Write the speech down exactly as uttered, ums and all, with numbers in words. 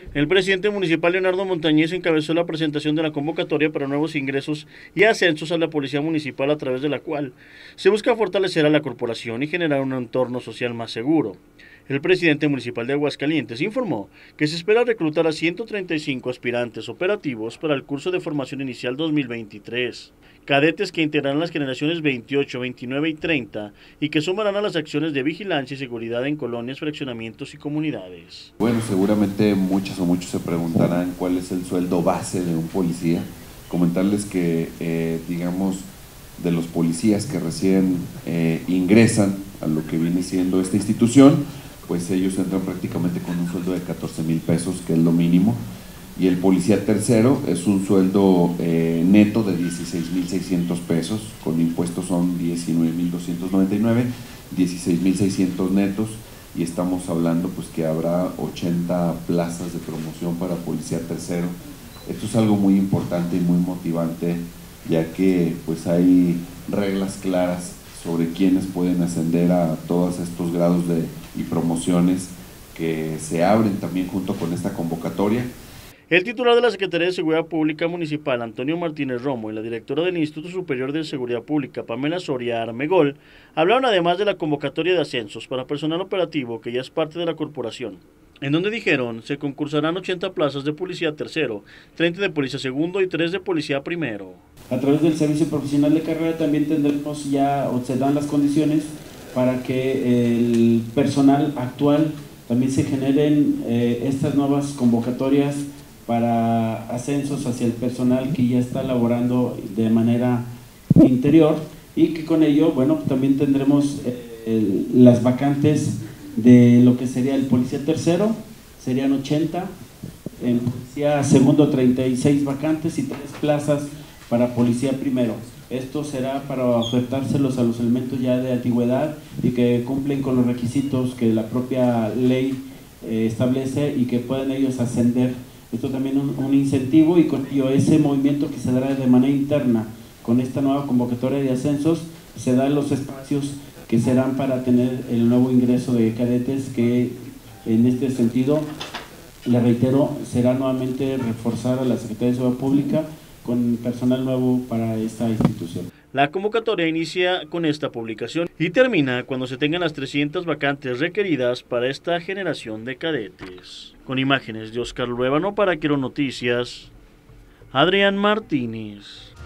El presidente municipal Leonardo Montañez encabezó la presentación de la convocatoria para nuevos ingresos y ascensos a la policía municipal, a través de la cual se busca fortalecer a la corporación y generar un entorno social más seguro. El presidente municipal de Aguascalientes informó que se espera reclutar a ciento treinta y cinco aspirantes operativos para el curso de formación inicial dos mil veintitrés, cadetes que integrarán las generaciones veintiocho, veintinueve y treinta y que sumarán a las acciones de vigilancia y seguridad en colonias, fraccionamientos y comunidades. Bueno, seguramente muchas o muchos se preguntarán cuál es el sueldo base de un policía. Comentarles que, eh, digamos, de los policías que recién eh, ingresan a lo que viene siendo esta institución, pues ellos entran prácticamente con un sueldo de catorce mil pesos, que es lo mínimo, y el policía tercero es un sueldo eh, neto de dieciséis mil seiscientos pesos, con impuestos son diecinueve mil doscientos noventa y nueve, dieciséis mil seiscientos netos, y estamos hablando pues que habrá ochenta plazas de promoción para policía tercero. Esto es algo muy importante y muy motivante, ya que pues hay reglas claras sobre quiénes pueden ascender a todos estos grados de, y promociones que se abren también junto con esta convocatoria. El titular de la Secretaría de Seguridad Pública Municipal, Antonio Martínez Romo, y la directora del Instituto Superior de Seguridad Pública, Pamela Soria Armegol, hablaron además de la convocatoria de ascensos para personal operativo que ya es parte de la corporación, en donde dijeron se concursarán ochenta plazas de policía tercero, treinta de policía segundo y tres de policía primero. A través del servicio profesional de carrera también tendremos ya, o se dan las condiciones para que el personal actual también se generen eh, estas nuevas convocatorias para ascensos hacia el personal que ya está laborando de manera interior, y que con ello, bueno, también tendremos eh, el, las vacantes de lo que sería el policía tercero, serían ochenta, en policía segundo treinta y seis vacantes y tres plazas para policía primero. Esto será para ofertárselos a los elementos ya de antigüedad y que cumplen con los requisitos que la propia ley eh, establece, y que pueden ellos ascender. Esto también un, un incentivo, y con ello ese movimiento que se dará de manera interna con esta nueva convocatoria de ascensos, se dan los espacios que serán para tener el nuevo ingreso de cadetes, que en este sentido, le reitero, será nuevamente reforzar a la Secretaría de Seguridad Pública con personal nuevo para esta institución. La convocatoria inicia con esta publicación y termina cuando se tengan las trescientas vacantes requeridas para esta generación de cadetes. Con imágenes de Oscar Luébano para Quero Noticias, Adrián Martínez.